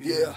Yeah.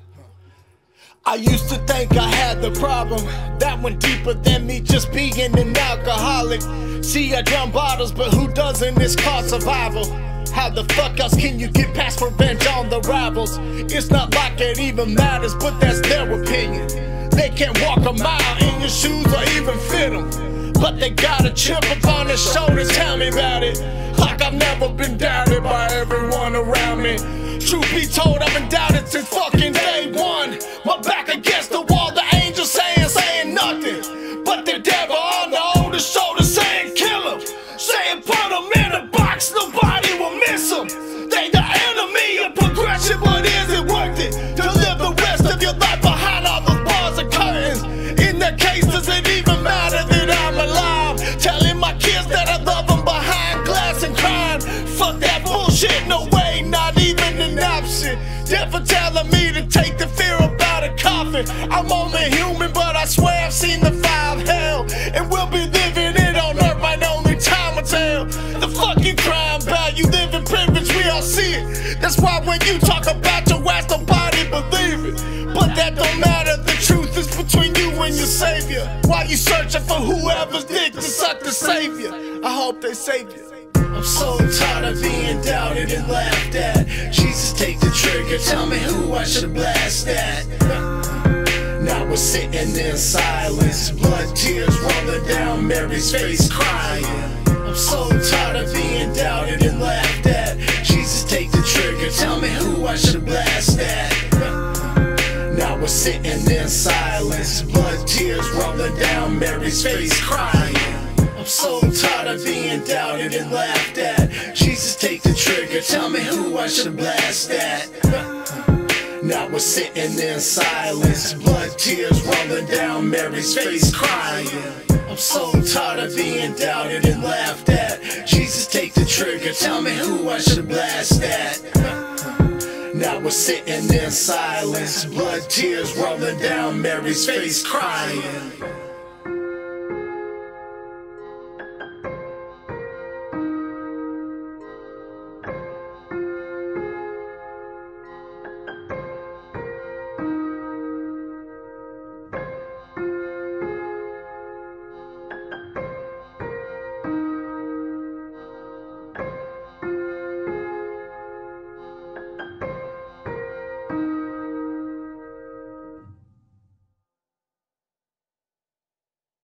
I used to think I had the problem that went deeper than me just being an alcoholic. See, I drum bottles, but who doesn't? It's called survival. How the fuck else can you get past revenge on the rivals? It's not like it even matters, but that's their opinion. They can't walk a mile in your shoes or even fit them, but they got a chip upon their shoulder. Tell me about it. Like I've never been doubted by everyone around me. Truth be told, I've been doubted since fucking day one. My back against the wall, the angels saying nothing, but the devil on the older shoulder saying kill him, saying put him in a box, nobody will miss him. They the enemy of progression, but is it worth it to live the rest of your life behind all those bars and curtains? In their case, does it even matter that I'm alive? Telling my kids that I love them behind glass and crying. Fuck that bullshit, no way, not even an option. Death for telling me to take the fear about a coffin. I'm only human, but I swear I've seen the five hell, and we'll be living it on earth, my only time will tell. The fuck you crying about? You live in privilege, we all see it. That's why when you talk about your ass, nobody believe it. But that don't matter, the truth is between you and your savior. While you searching for whoever's dick to suck to save you, I hope they save you. I'm so tired of being doubted and laughed at. Jesus, take the trigger, tell me who I should blast at. Now we're sitting in silence, blood tears rolling down Mary's face crying. I'm so tired of being doubted and laughed at. Jesus, take the trigger, tell me who I should blast at. Now we're sitting in silence, blood tears rolling down Mary's face crying. I'm so tired of being doubted and laughed at. Jesus, take the trigger, tell me who I should blast at. Now we're sitting in silence, blood tears rolling down Mary's face crying. I'm so tired of being doubted and laughed at. Jesus, take the trigger, tell me who I should blast at. Now we're sitting in silence, blood tears rolling down Mary's face crying.